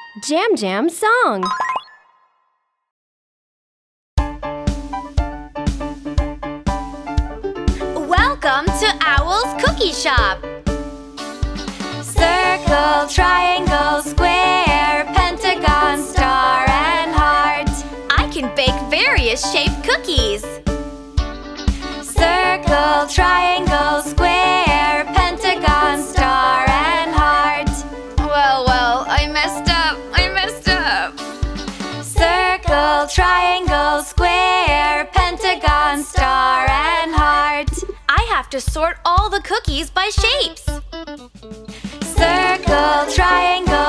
JamJamSong. Welcome to Owl's Cookie Shop. Circle, triangle, square, pentagon, star, and heart. I can bake various shaped cookies. Circle, triangle, square, pentagon, star, and heart. Well, I messed up. Circle, triangle, square, pentagon, star, and heart. I have to sort all the cookies by shapes. Circle, triangle,